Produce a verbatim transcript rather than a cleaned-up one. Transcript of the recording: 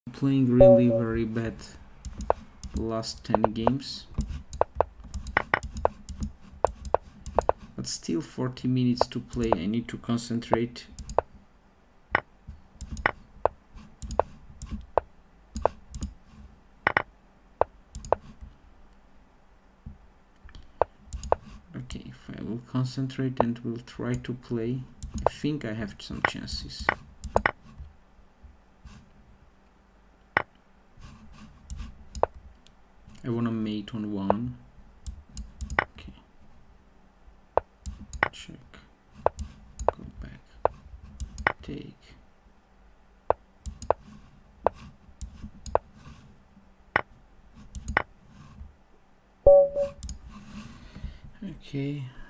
playing really very bad last ten games, but still forty minutes to play. I need to concentrate. Okay, if I will concentrate and will try to play, I think I have some chances. I want to mate on one. Okay. Check. Go back. Take. Okay.